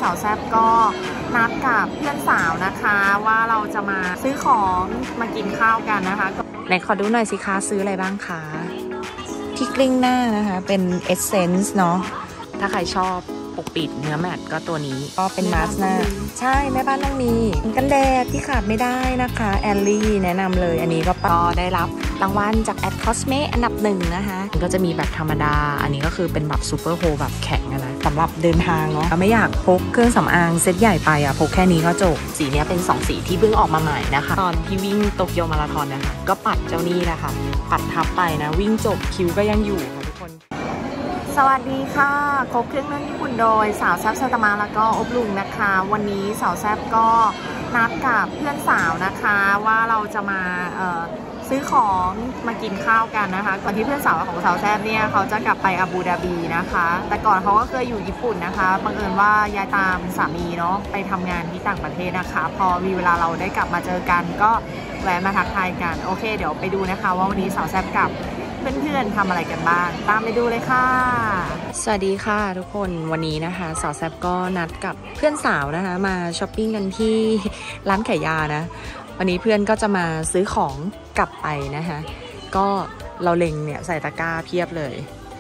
สาวแซบก็นัดกับเพื่อนสาวนะคะว่าเราจะมาซื้อของมากินข้าวกันนะคะไหนขอดูหน่อยสิคะซื้ออะไรบ้างคะที่กลิ้งหน้านะคะเป็นเอสเซนส์เนาะถ้าใครชอบปกปิดเนื้อแมตก็ตัวนี้ก็เป็นมาสก์หน้าใช่แม่บ้านต้องมีกันแดดที่ขาดไม่ได้นะคะแอลลี่แนะนำเลยอันนี้ก็ได้รับรางวัลจากแอดคอสเมอันดับ1นะคะก็จะมีแบบธรรมดาอันนี้ก็คือเป็นแบบซูเปอร์โฮแบบแข็งนะสำหรับเดินทางเนาะไม่อยากพกเครื่องสำอางเซตใหญ่ไปอ่ะพกแค่นี้ก็จบสีนี้เป็น2สีที่เพิ่งออกมาใหม่นะคะตอนที่วิ่งโตเกียวมาราธอนนะคะก็ปัดเจ้านี่นะคะปัดทับไปนะวิ่งจบคิวก็ยังอยู่ค่ะทุกคนสวัสดีค่ะครบเครื่องเรื่องญี่ปุ่นโดยสาวแซบซาตามะแล้วก็อบลุงนะคะวันนี้สาวแซบก็นัดกับเพื่อนสาวนะคะว่าเราจะมาซื้อของมากินข้าวกันนะคะก่อนที่เพื่อนสาวของสาวแซบเนี่ยเขาจะกลับไปอาบูดาบีนะคะแต่ก่อนเขาก็เคยอยู่ญี่ปุ่นนะคะบังเอิญว่าย้ายตามสามีเนาะไปทำงานที่ต่างประเทศนะคะพอมีเวลาเราได้กลับมาเจอกันก็แวะมาทักทายกันโอเคเดี๋ยวไปดูนะคะว่าวันนี้สาวแซบกับเพื่อนๆทำอะไรกันบ้างตามไปดูเลยค่ะสวัสดีค่ะทุกคนวันนี้นะคะสาวแซบก็นัดกับเพื่อนสาวนะคะมาช้อปปิ้งกันที่ร้านขายยานะวันนี้เพื่อนก็จะมาซื้อของกลับไปนะคะก็เราเล็งเนี่ยใส่ตะกร้าเพียบเลย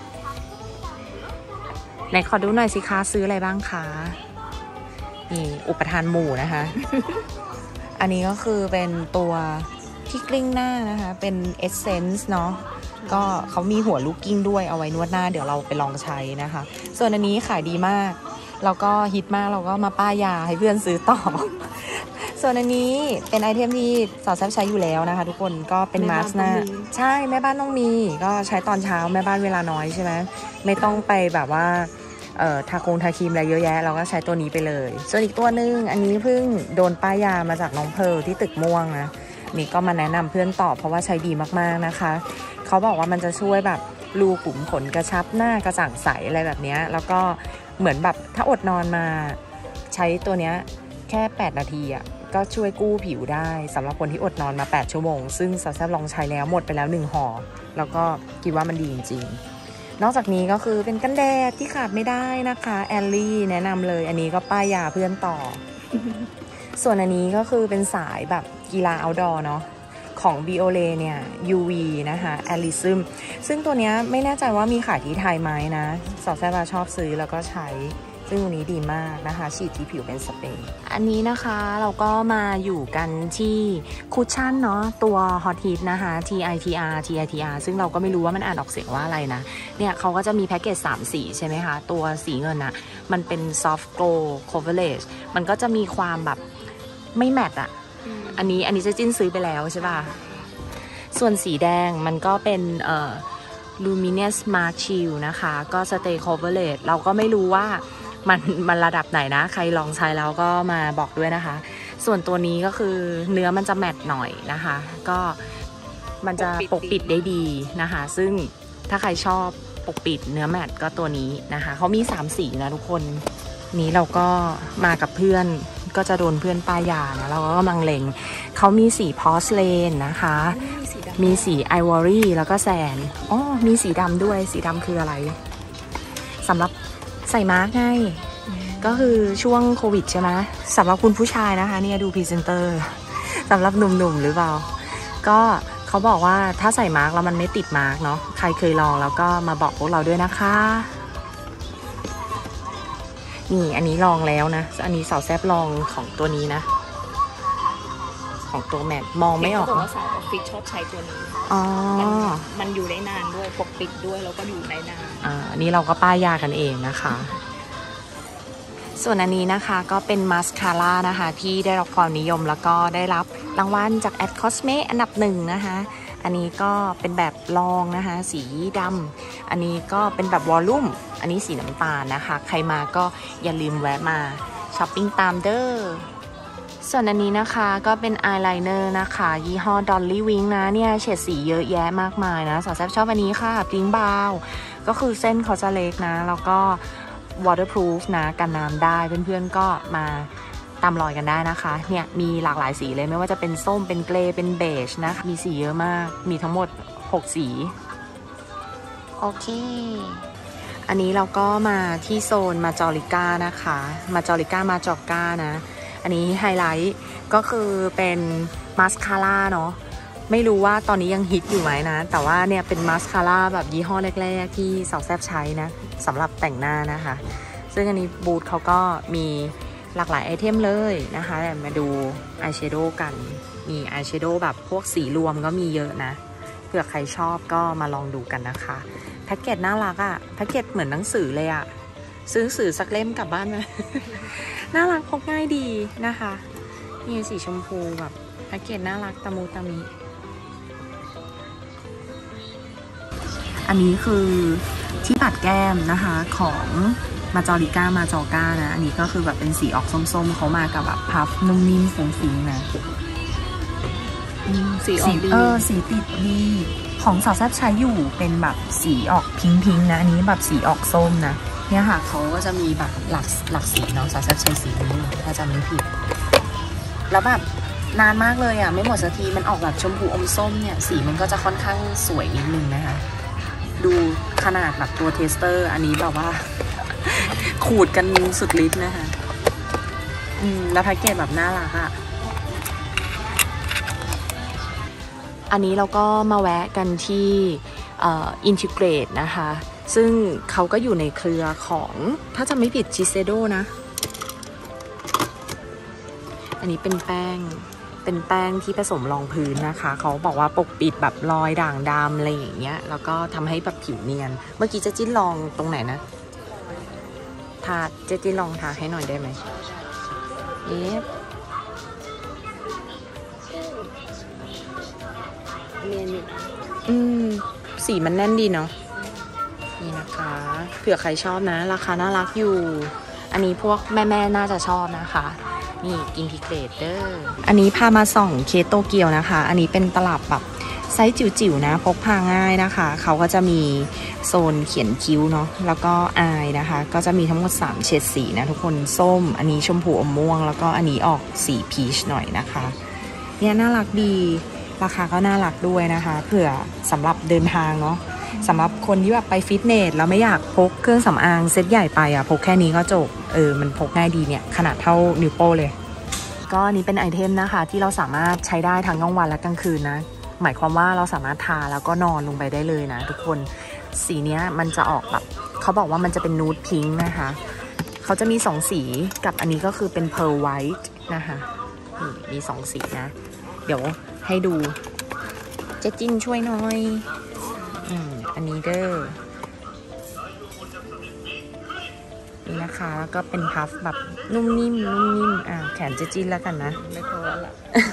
ไหนขอดูหน่อยสิคะซื้ออะไรบ้างคะนี่อุปทานหมู่นะคะ อันนี้ก็คือเป็นตัวที่กลิ้งหน้านะคะเป็นเอสเซนส์เนาะก็เขามีหัวลูกกิ้งด้วยเอาไว้นวดหน้าเดี๋ยวเราไปลองใช้นะคะส่วนอันนี้ขายดีมากแล้วก็ฮิตมากเราก็มาป้ายยาให้เพื่อนซื้อต่อ ส่วนอันนี้เป็นไอเทมที่สาวแซบใช้อยู่แล้วนะคะทุกคนก็เป็นมาสก์หน้าใช่แม่บ้านต้องมีก็ใช้ตอนเช้าแม่บ้านเวลาน้อยใช่ไหมไม่ต้องไปแบบว่าทาครีมอะไรเยอะแยะเราก็ใช้ตัวนี้ไปเลยส่วนอีกตัวนึงอันนี้เพิ่งโดนป้ายยามาจากน้องเพร์ลที่ตึกม่วงนะนี่ก็มาแนะนำเพื่อนต่อเพราะว่าใช้ดีมากๆนะคะเขาบอกว่ามันจะช่วยแบบรูขุมขนกระชับหน้ากระจ่างใสอะไรแบบนี้แล้วก็เหมือนแบบถ้าอดนอนมาใช้ตัวเนี้ยแค่8นาทีอ่ะก็ช่วยกู้ผิวได้สำหรับคนที่อดนอนมา8ชั่วโมงซึ่งสาวแซบลองใช้แล้วหมดไปแล้ว1ห่อแล้วก็คิดว่ามันดีจริงๆนอกจากนี้ก็คือเป็นกันแดดที่ขาดไม่ได้นะคะแอลลี่แนะนำเลยอันนี้ก็ป้ายยาเพื่อนต่อ ส่วนอันนี้ก็คือเป็นสายแบบกีฬาเอาท์ดอร์เนาะของ Biolay เนี่ย UV นะคะแอลิซึมซึ่งตัวเนี้ยไม่แน่ใจว่ามีขายที่ไทยไหมนะสาวแซบชอบซื้อแล้วก็ใช้ซึ่งตัวนี้ดีมากนะคะฉีดที่ผิวเป็นสเปรย์อันนี้นะคะเราก็มาอยู่กันที่คุชชั่นเนาะตัว Hot Heat นะคะ TITR ซึ่งเราก็ไม่รู้ว่ามันอ่านออกเสียงว่าอะไรนะเนี่ยเขาก็จะมีแพ็กเกจ3สีใช่ไหมคะตัวสีเงินอะมันเป็น Soft Glow Coverage มันก็จะมีความแบบไม่แมตต์อะอันนี้จะจิ้นซื้อไปแล้วใช่ป่ะส่วนสีแดงมันก็เป็นLuminous Smart Shield นะคะก็ Stay Coverage เราก็ไม่รู้ว่ามันระดับไหนนะใครลองใช้แล้วก็มาบอกด้วยนะคะส่วนตัวนี้ก็คือเนื้อมันจะแมตต์หน่อยนะคะก็มันจะปกปิดได้ดีนะคะซึ่งถ้าใครชอบปกปิดเนื้อแมตต์ก็ตัวนี้นะคะเขามี3สีนะทุกคนนี้เราก็มากับเพื่อนก็จะโดนเพื่อนป้ายยานะเราก็กำลังเล็งเขามีสีพอสเลนนะคะมีสีไอวอรี่แล้วก็แซนอ๋อมีสีดำด้วยสีดำคืออะไรสำหรับใส่มาร์กไงก็คือช่วงโควิดใช่ไหมสำหรับคุณผู้ชายนะคะเนี่ยดูพรีเซนเตอร์สำหรับหนุ่มๆหรือเปล่าก็เขาบอกว่าถ้าใส่มาร์กแล้วมันไม่ติดมาร์กเนาะใครเคยลองแล้วก็มาบอกพวกเราด้วยนะคะนี่อันนี้ลองแล้วนะอันนี้สาวแซบลองของตัวนี้นะของตัวแมทมองไม่ออกว่าสาวออฟฟิศชอบใช้ตัวนี้อ๋อมันอยู่ได้นานด้วยปกปิดด้วยแล้วก็อยู่ได้นานอันนี้เราก็ป้ายยากันเองนะคะส่วนอันนี้นะคะก็เป็นมาสคาร่านะคะที่ได้รับความนิยมแล้วก็ได้รับรางวัลจากแอดคอสเมอันดับ1นะคะอันนี้ก็เป็นแบบลองนะคะสีดำอันนี้ก็เป็นแบบวอลลุ่มอันนี้สีน้ำตาลนะคะใครมาก็อย่าลืมแวะมาช้อปปิ้งตามเด้อส่วนอันนี้นะคะก็เป็นอายไลเนอร์นะคะยี่ห้อ Dolly Wing นะเนี่ยเฉดสีเยอะแยะมากมายนะสาวแซบชอบอันนี้ค่ะพิงค์บราวน์ก็คือเส้นเขาจะเล็กนะแล้วก็ waterproof นะกันน้ำได้เพื่อนๆก็มาตามรอยกันได้นะคะเนี่ยมีหลากหลายสีเลยไม่ว่าจะเป็นส้มเป็นเกรย์เป็นเบจนะคะมีสีเยอะมากมีทั้งหมด6สีโอเคอันนี้เราก็มาที่โซนมาจอริก้านะคะมาจอริก้ามาจอก้านะอันนี้ไฮไลท์ก็คือเป็นมาสคาร่าเนาะไม่รู้ว่าตอนนี้ยังฮิตอยู่ไหมนะแต่ว่าเนี่ยเป็นมาสคาร่าแบบยี่ห้อแรกๆที่สาวแซบใช้นะสำหรับแต่งหน้านะคะซึ่งอันนี้บูธเขาก็มีหลากหลายไอเทมเลยนะคะมาดูอายแชโดว์กันมีอายแชโดว์แบบพวกสีรวมก็มีเยอะนะเผื่อใครชอบก็มาลองดูกันนะคะแพ็กเกจน่ารักอะแพ็กเกจเหมือนหนังสือเลยอะซื้อหนังสือสักเล่มกลับบ้านไหม น่ารักพกง่ายดีนะคะนี่สีชมพูแบบแพ็กเกจน่ารักตะมูตะมิอันนี้คือที่ปัดแก้มนะคะของมาจอริก้ามาจอก้านะอันนี้ก็คือแบบเป็นสีออกส้มๆเขามากับแบบพับนุ่มนิ่มฟุ้งๆนะสีออกดีสีติดดีของสาวแซ่บใช้อยู่เป็นแบบสีออกพิงค์นะอันนี้แบบสีออกส้มนะเนี่ยค่ะเขาก็จะมีแบบหลักสีเนาะสาวแซ่บใช้สีนี้ถ้าจำไม่ผิดแล้วแบบนานมากเลยอ่ะไม่หมดสักทีมันออกแบบชมพูอมส้มเนี่ยสีมันก็จะค่อนข้างสวยนิดนึงนะคะดูขนาดแบบตัวเทสเตอร์อันนี้แบบว่า ขูดกันสุดฤทธิ์นะคะแล้วแพ็กเกจแบบน่ารักอ่ะอันนี้เราก็มาแวะกันที่อินทิเกรตนะคะซึ่งเขาก็อยู่ในเครือของถ้าจำไม่ผิดชิเซโดนะอันนี้เป็นแป้งที่ผสมรองพื้นนะคะเขาบอกว่าปกปิดแบบรอยด่างดำอะไรอย่างเงี้ยแล้วก็ทำให้แบบผิวเนียนเมื่อกี้เจ๊จิ้นลองตรงไหนนะทาเจ๊จิ้นลองทาให้หน่อยได้ไหมสีมันแน่นดีเนาะนี่นะคะเผื่อใครชอบนะราคาน่ารักอยู่อันนี้พวกแม่ๆน่าจะชอบนะคะนี่อินทิเกรเตอร์อันนี้พามาส่องเคสโตเกียวนะคะอันนี้เป็นตลับแบบไซส์จิ๋วๆนะพกพาง่ายนะคะเขาก็จะมีโซนเขียนคิ้วเนาะแล้วก็อายนะคะก็จะมีทั้งหมด3เฉดสีนะทุกคนส้มอันนี้ชมพูอมม่วงแล้วก็อันนี้ออกสีพีชหน่อยนะคะเนี่ยน่ารักดีราคาก็น่ารักด้วยนะคะเผื่อสำหรับเดินทางเนาะสำหรับคนที่แบบไปฟิตเนสแล้วไม่อยากพกเครื่องสำอางเซตใหญ่ไปพกแค่นี้ก็จบมันพกง่ายดีเนี่ยขนาดเท่านิ้วโป้เลยก็อันนี้เป็นไอเทมนะคะที่เราสามารถใช้ได้ทั้งกลางวันและกลางคืนนะหมายความว่าเราสามารถทาแล้วก็นอนลงไปได้เลยนะทุกคนสีเนี้ยมันจะออกแบบเขาบอกว่ามันจะเป็นนูดพิงค์นะคะเขาจะมี2สีกับอันนี้ก็คือเป็นเพร์ลไวท์นะคะมี2สีนะเดี๋ยวให้ดูเจ๊จิ้นช่วยหน่อยอันนี้เด้อนี่นะคะแล้วก็เป็นพัฟแบบนุ่มนิ่มแขนเจ๊จิ้นแล้วกันนะไม่พอละ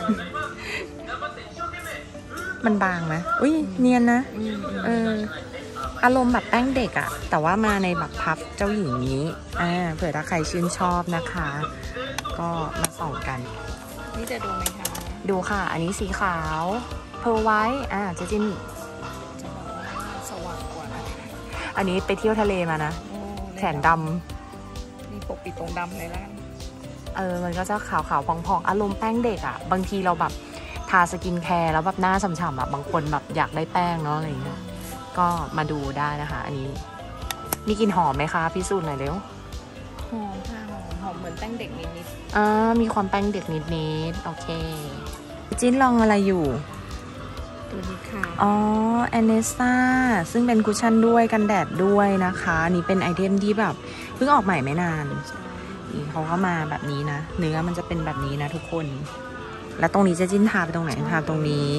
มันบางไหมอุ้ยเนียนนะอารมณ์แบบแป้งเด็กอะแต่ว่ามาในแบบพัฟเจ้าหญิงนี้เผื่อถ้าใครชื่นชอบนะคะก็มาส่องกันนี่จะดูไหมคะดูค่ะอันนี้สีขาวเพอร์ไวท์เจ๊จิ้นจะบอกว่าสว่างกว่าอันนี้ไปเที่ยวทะเลมานะแขนดำมีปกปิดตรงดำเลยแล้วมันก็จะขาวๆพองๆอารมณ์แป้งเด็กอะบางทีเราแบบทาสกินแคร์แล้วแบบหน้าฉ่ำๆบางคนแบบอยากได้แป้งเนาะอะไรอย่างเงี้ยก็มาดูได้นะคะอันนี้มีกลิ่นหอมไหมคะพิสูจน์หน่อยเร็วหอมค่ะหอมเหมือนแป้งเด็กนิดๆมีความแป้งเด็กนิดๆโอเคจิ้นลองอะไรอยู่ตัวนี้ค่ะแอนเนสซ่าซึ่งเป็นคุชชั่นด้วยกันแดดด้วยนะคะนี่เป็นไอเทมที่แบบเพิ่งออกใหม่ไม่นานนี่เขาก็มาแบบนี้นะเนื้อมันจะเป็นแบบนี้นะทุกคนแล้วตรงนี้จะจิ้นทาไปตรงไหนทาตรงนี้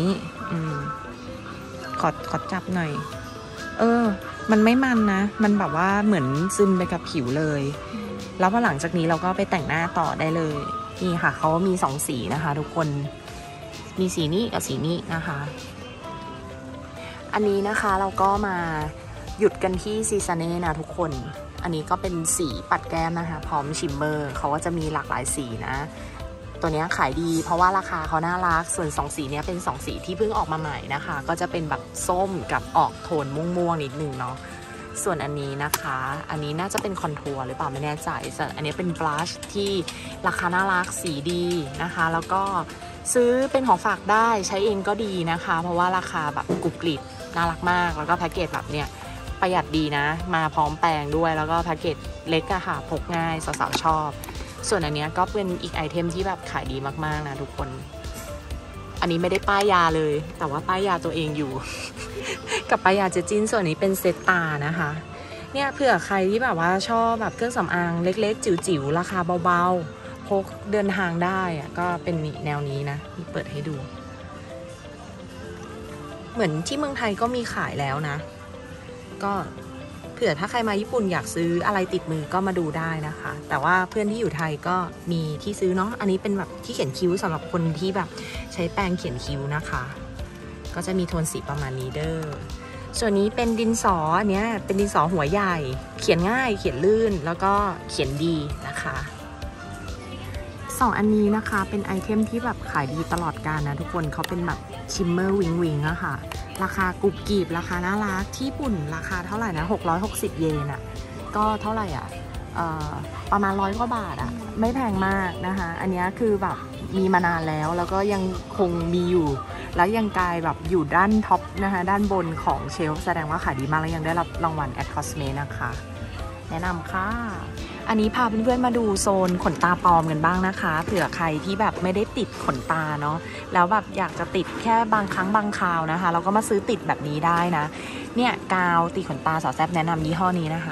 ขอจับหน่อยมันไม่มันนะมันแบบว่าเหมือนซึมไปกับผิวเลยแล้วพอหลังจากนี้เราก็ไปแต่งหน้าต่อได้เลยนี่ค่ะเขามี2สีนะคะทุกคนมีสีนี้กับสีนี้นะคะอันนี้นะคะเราก็มาหยุดกันที่ซีซาเน่นะทุกคนอันนี้ก็เป็นสีปัดแก้มนะคะพร้อมชิมเมอร์เขาก็จะมีหลากหลายสีนะตัวนี้ขายดีเพราะว่าราคาเขาน่ารักส่วน2สีนี้เป็น2สีที่เพิ่งออกมาใหม่นะคะก็จะเป็นแบบส้มกับออกโทนม่วงๆนิดนึงเนาะส่วนอันนี้นะคะอันนี้น่าจะเป็นคอนทัวร์หรือเปล่าไม่แน่ใจส่วนอันนี้เป็นบลัชที่ราคาน่ารักสีดีนะคะแล้วก็ซื้อเป็นของฝากได้ใช้เองก็ดีนะคะเพราะว่าราคาแบบกรุบกริบน่ารักมากแล้วก็แพ็กเกจแบบเนี้ยประหยัดดีนะมาพร้อมแปรงด้วยแล้วก็แพ็กเกจเล็กอะค่ะพกง่ายสาวๆชอบส่วนอันเนี้ยก็เป็นอีกไอเทมที่แบบขายดีมากๆนะทุกคนอันนี้ไม่ได้ป้ายยาเลยแต่ว่าป้ายยาตัวเองอยู่ กับป้ายยาเจจินส่วนนี้เป็นเซตตานะคะเนี่ยเผื่อใครที่แบบว่าชอบแบบเครื่องสำอางเล็กๆจิ๋วๆราคาเบาๆพกเดินทางได้อะก็เป็นแนวนี้นะเปิดให้ดูเหมือนที่เมืองไทยก็มีขายแล้วนะก็เผื่อถ้าใครมาญี่ปุ่นอยากซื้ออะไรติดมือก็มาดูได้นะคะแต่ว่าเพื่อนที่อยู่ไทยก็มีที่ซื้อเนาะอันนี้เป็นแบบที่เขียนคิ้วสำหรับคนที่แบบใช้แปรงเขียนคิ้วนะคะก็จะมีโทนสีประมาณนี้เด้อส่วนนี้เป็นดินสออันเนี้ยเป็นดินสอหัวใหญ่เขียนง่ายเขียนลื่นแล้วก็เขียนดีนะคะ2อันนี้นะคะเป็นไอเทมที่แบบขายดีตลอดกาลนะทุกคนเขาเป็นแบบชิมเมอร์วิงอะค่ะราคากรุบกริบราคาน่ารักที่ญี่ปุ่นราคาเท่าไหร่นะ660 เยนอะก็เท่าไหร่อะประมาณ100 กว่าบาทอะไม่แพงมากนะคะอันนี้คือแบบมีมานานแล้วก็ยังคงมีอยู่แล้วยังกลายแบบอยู่ด้านท็อปนะคะด้านบนของเชลฟ์แสดงว่าขายดีมากแล้วยังได้รับรางวัล Ad Cosme นะคะแนะนำค่ะอันนี้พาเพื่อนๆมาดูโซนขนตาปลอมกันบ้างนะคะเผื่อใครที่แบบไม่ได้ติดขนตาเนาะแล้วแบบอยากจะติดแค่บางครั้งบางคราวนะคะเราก็มาซื้อติดแบบนี้ได้นะเนี่ยกาวติดขนตาสาวแซ่บแนะนำยี่ห้อนี้นะคะ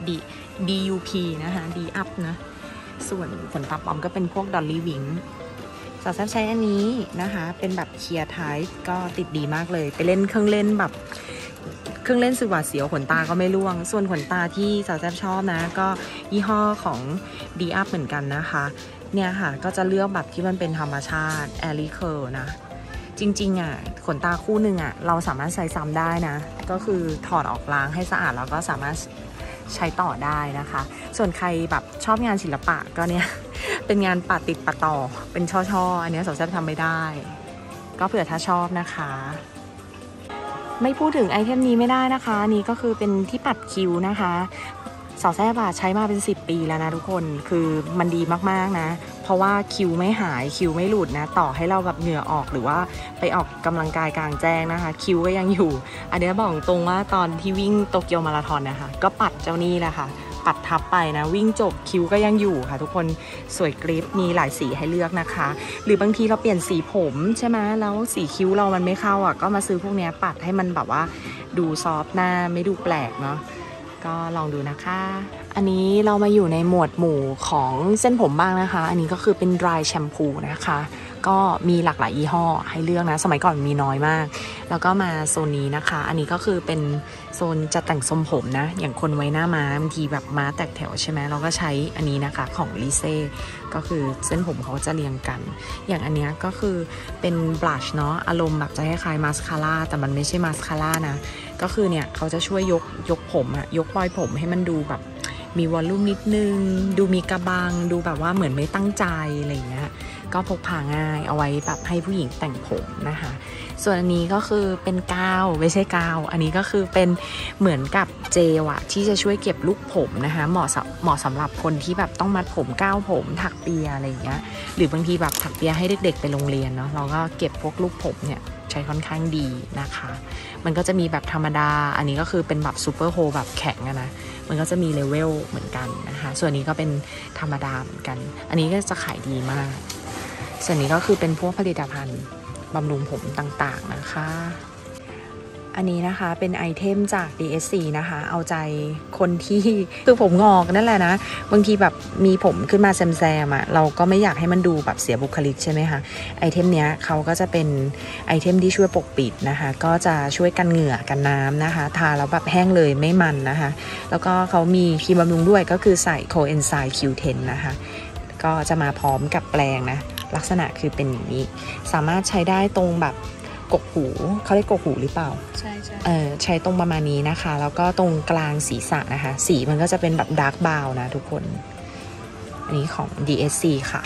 DUP นะคะ D up นะส่วนขนตาปลอมก็เป็นพวก Dolly Wing สาวแซ่บใช้อันนี้นะคะเป็นแบบเคลียร์ไทป์ก็ติดดีมากเลยไปเล่นเครื่องเล่นแบบเครื่องเล่นสุดหวาดเสียวขนตาก็ไม่ร่วงส่วนขนตาที่สาวแซ่บชอบนะก็ยี่ห้อของ D up เหมือนกันนะคะเนี่ยค่ะก็จะเลือกแบบที่มันเป็นธรรมชาติ Airy Curl นะจริงๆอ่ะขนตาคู่หนึ่งอ่ะเราสามารถใช้ซ้ำได้นะก็คือถอดออกล้างให้สะอาดแล้วก็สามารถใช้ต่อได้นะคะส่วนใครแบบชอบงานศิลปะก็เนี่ยเป็นงานปะติดปะต่อเป็นช่อๆอันนี้สาวแซ่บทำไม่ได้ก็เผื่อถ้าชอบนะคะไม่พูดถึงไอเทมนี้ไม่ได้นะคะนี่ก็คือเป็นที่ปัดคิ้วนะคะสาวแซ่บใช้มาเป็น10 ปีแล้วนะทุกคนคือมันดีมากๆนะเพราะว่าคิ้วไม่หายคิ้วไม่หลุดนะต่อให้เราแบบเหงื่อออกหรือว่าไปออกกำลังกายกลางแจ้งนะคะคิ้วก็ยังอยู่อันนี้บอกตรงว่าตอนที่วิ่งโตเกียวมาราธอนนะคะก็ปัดเจ้านี่แหละค่ะปัดทับไปนะวิ่งจบคิ้วก็ยังอยู่ค่ะทุกคนสวยกริปมีหลายสีให้เลือกนะคะหรือบางทีเราเปลี่ยนสีผมใช่ไหมแล้วสีคิ้วเรามันไม่เข้าอ่ะก็มาซื้อพวกนี้ปัดให้มันแบบว่าดูซอฟต์หน้าไม่ดูแปลกเนาะก็ลองดูนะคะอันนี้เรามาอยู่ในหมวดหมู่ของเส้นผมบ้างนะคะอันนี้ก็คือเป็น dry shampoo นะคะก็มีหลากหลายยี่ห้อให้เลือกนะสมัยก่อนมีน้อยมากแล้วก็มาโซนนี้นะคะอันนี้ก็คือเป็นโซนจัดแต่งทรงผมนะอย่างคนไว้หน้าม้าบางทีแบบม้าแตกแถวใช่ไหมเราก็ใช้อันนี้นะคะของลิเซ่ก็คือเส้นผมเขาจะเรียงกันอย่างอันนี้ก็คือเป็นบลัชเนาะอารมณ์แบบจะคล้ายๆมาสคาร่าแต่มันไม่ใช่มาสคาร่านะก็คือเนี่ยเขาจะช่วยยกผมอะยกปลอยผมให้มันดูแบบมีวอลลุ่มนิดนึงดูมีกระบังดูแบบว่าเหมือนไม่ตั้งใจอะไรอย่างเงี้ยก็พกพาง่ายเอาไว้แบบให้ผู้หญิงแต่งผมนะคะส่วนอันนี้ก็คือเป็นกาวไม่ใช่กาวอันนี้ก็คือเป็นเหมือนกับเจลอะที่จะช่วยเก็บลูกผมนะคะเหมาะสำหรับคนที่แบบต้องมัดผมก้าวผมถักเปียอะไรอย่างเงี้ยหรือบางทีแบบถักเปียให้เด็กๆไปโรงเรียนเนาะเราก็เก็บพวกลูกผมเนี่ยใช้ค่อนข้างดีนะคะมันก็จะมีแบบธรรมดาอันนี้ก็คือเป็นแบบซูเปอร์โฮแบบแข็งนะมันก็จะมีเลเวลเหมือนกันนะคะส่วนนี้ก็เป็นธรรมดาเหมือนกันอันนี้ก็จะขายดีมากส่วนนี้ก็คือเป็นพวกผลิตภัณฑ์บำรุงผมต่างๆนะคะอันนี้นะคะเป็นไอเทมจาก DSC นะคะเอาใจคนที่คือผมงอกนั่นแหละนะบางทีแบบมีผมขึ้นมาแซมๆอ่ะเราก็ไม่อยากให้มันดูแบบเสียบุคลิกใช่ไหมคะไอเทมเนี้ยเขาก็จะเป็นไอเทมที่ช่วยปกปิดนะคะก็จะช่วยกันเหงื่อกันน้ำนะคะทาแล้วแบบแห้งเลยไม่มันนะคะแล้วก็เขามีครีมบำรุงด้วยก็คือใส่โคเอนไซม์ Q10 นะคะก็จะมาพร้อมกับแปรงนะลักษณะคือเป็นอย่างนี้สามารถใช้ได้ตรงแบบกกหูเขาเรียกกกหูหรือเปล่าใช่ใช้ตรงประมาณนี้นะคะแล้วก็ตรงกลางศีรษะนะคะสีมันก็จะเป็นแบบดาร์กบราวน์นะทุกคนอันนี้ของ DSC ค่ะ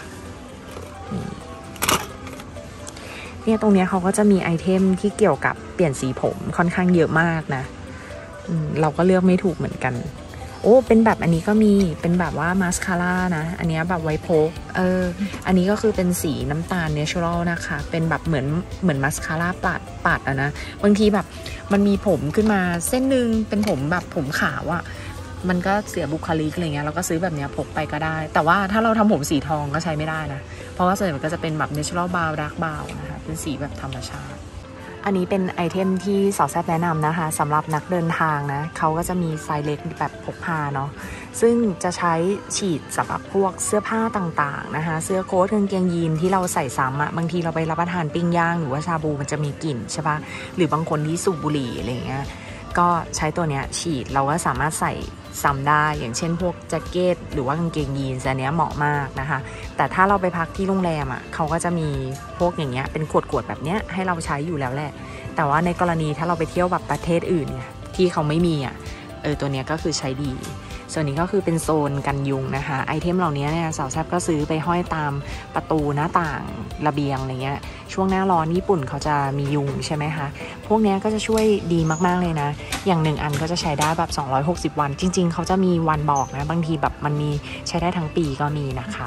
เนี่ยตรงนี้เขาก็จะมีไอเทมที่เกี่ยวกับเปลี่ยนสีผมค่อนข้างเยอะมากนะเราก็เลือกไม่ถูกเหมือนกันโอ้เป็นแบบอันนี้ก็มีเป็นแบบว่ามาสคาร่านะอันนี้แบบไวโพกอันนี้ก็คือเป็นสีน้ำตาลเนเชอรัลนะคะเป็นแบบเหมือนมาสคาร่าปัดอะนะบางทีแบบมันมีผมขึ้นมาเส้นหนึ่งเป็นผมแบบผมขาวอะมันก็เสียบุคลิกอะไรเงี้ยเราก็ซื้อแบบนี้พกไปก็ได้แต่ว่าถ้าเราทำผมสีทองก็ใช้ไม่ได้นะเพราะว่าส่วนใหญ่มันก็จะเป็นแบบเนเชอรัลบาวดาร์กบาวนะคะเป็นสีแบบธรรมชาติอันนี้เป็นไอเทมที่สาวแซ่บแนะนำนะคะสำหรับนักเดินทางนะเขาก็จะมีไซส์เล็กแบบพกพาเนาะซึ่งจะใช้ฉีดสำหรับพวกเสื้อผ้าต่างๆนะคะเสื้อโค้ทกางเกงยีนที่เราใส่ซ้ำอะบางทีเราไปรับประทานปิ้งย่างหรือว่าชาบูมันจะมีกลิ่นใช่ปะหรือบางคนที่สูบบุหรี่อะไรเงี้ยก็ใช้ตัวเนี้ยฉีดเราก็สามารถใส่ซ้ำได้อย่างเช่นพวกแจ็คเก็ตหรือว่ากางเกงยีนอันเนี้ยเหมาะมากนะคะแต่ถ้าเราไปพักที่โรงแรมอ่ะเขาก็จะมีพวกอย่างเงี้ยเป็นขวดแบบเนี้ยให้เราใช้อยู่แล้วแหละแต่ว่าในกรณีถ้าเราไปเที่ยวแบบประเทศอื่นเนี่ยที่เขาไม่มีอ่ะตัวเนี้ยก็คือใช้ดีส่วนนี้ก็คือเป็นโซนกันยุงนะคะไอเทมเหล่านี้เนี่ยสาวแซ่บก็ซื้อไปห้อยตามประตูหน้าต่างระเบียงอะไรเงี้ยช่วงหน้าร้อนญี่ปุ่นเขาจะมียุงใช่ไหมคะพวกนี้ก็จะช่วยดีมากๆเลยนะอย่าง1อันก็จะใช้ได้แบบ260วันจริงๆเขาจะมีวันบอกนะบางทีแบบมันมีใช้ได้ทั้งปีก็มีนะคะ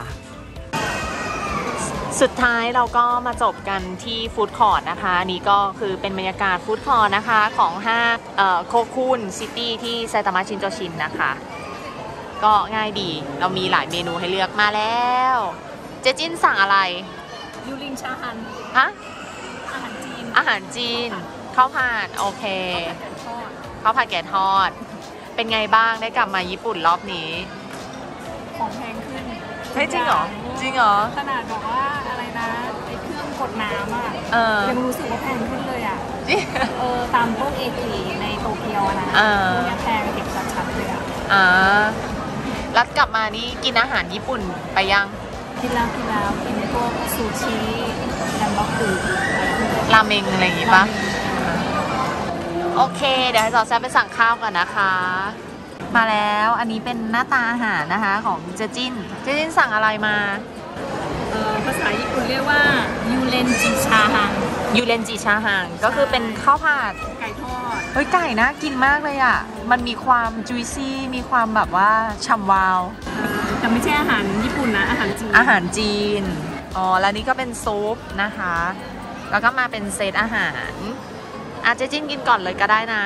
สุดท้ายเราก็มาจบกันที่ฟู้ดคอร์ทนะคะนี่ก็คือเป็นบรรยากาศฟู้ดคอร์ทนะคะของห้างโคคุนซิตี้ที่ไซตามะชินโจชินนะคะก็ง่ายดีเรามีหลายเมนูให้เลือกมาแล้วเจจินสั่งอะไรยูริงชาฮันฮะอาหารจีนข้าวผัดโอเคข้าวผัดแกะทอดเป็นไงบ้างได้กลับมาญี่ปุ่นรอบนี้ของแพงขึ้นเฮ้ยจริงเหรอขนาดบอกว่าอะไรนะไอ้เครื่องกดน้ำอ่ะยังรู้สึกว่าแพงขึ้นเลยอ่ะตามพวกเอทีในโตเกียวนะพวกนี้แพงเด็กชัดๆเลยอ่ะแล้วกลับมานี่กินอาหารญี่ปุ่นไปยังกินแล้วกินพวกซูชิแฮมเบอร์เกอร์ราเมงอะไรอย่างงี้ปะโอเคเดี๋ยวให้จอแซ่บไปสั่งข้าวก่อนนะคะมาแล้วอันนี้เป็นหน้าตาอาหารนะคะของเจจินสั่งอะไรมาภาษาญี่ปุ่นเรียกว่ายูเรนจิชาฮังก็คือเป็นข้าวผัดไก่ทอดเฮ้ยไก่นะกินมากเลยอ่ะมันมีความจุยซี่มีความแบบว่าฉ่ำวาวแต่ไม่ใช่อาหารญี่ปุ่นนะอาหารจีนแล้วนี่ก็เป็นซุปนะคะแล้วก็มาเป็นเซตอาหารเจจินกินก่อนเลยก็ได้นะ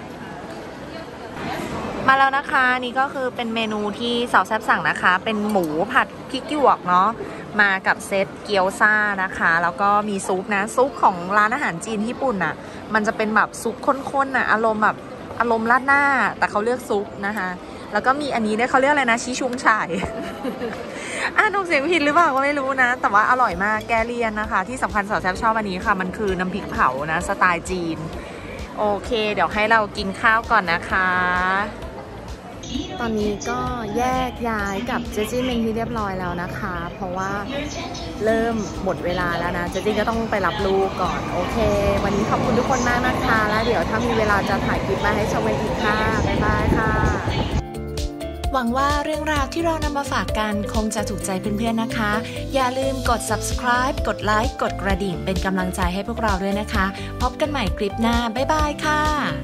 มาแล้วนะคะนี่ก็คือเป็นเมนูที่สาวแซ่บสั่งนะคะเป็นหมูผัดพริกหยวกเนาะมากับเซตเกี๊ยวซ่านะคะแล้วก็มีซุปนะซุปของร้านอาหารจีนญี่ปุ่นอ่ะมันจะเป็นแบบซุปข้นๆอ่ะอารมณ์ราดหน้าแต่เขาเลือกซุปนะคะแล้วก็มีอันนี้เนี่ยเขาเรียกอะไรนะชิชุงฉ่ายน้องเสียงผิดหรือเปล่าก็ไม่รู้นะแต่ว่าอร่อยมากแกเลียนนะคะที่สำคัญสาวแซ่บชอบอันนี้ค่ะมันคือน้ำพริกเผานะสไตล์จีนโอเคเดี๋ยวให้เรากินข้าวก่อนนะคะตอนนี้ก็แยกย้ายกับเจจินเป็นที่เรียบร้อยแล้วนะคะเพราะว่าเริ่มหมดเวลาแล้วนะเจจินก็ต้องไปรับลูกก่อนโอเควันนี้ขอบคุณทุกคนมากนะคะแล้วเดี๋ยวถ้ามีเวลาจะถ่ายคลิปมาให้ชมกันอีกค่ะบ๊ายบายค่ะหวังว่าเรื่องราวที่เรานำมาฝากกันคงจะถูกใจเพื่อนๆนะคะอย่าลืมกด subscribe กดไลค์กดกระดิ่งเป็นกำลังใจให้พวกเราด้วยนะคะพบกันใหม่คลิปหน้าบ๊ายบายค่ะ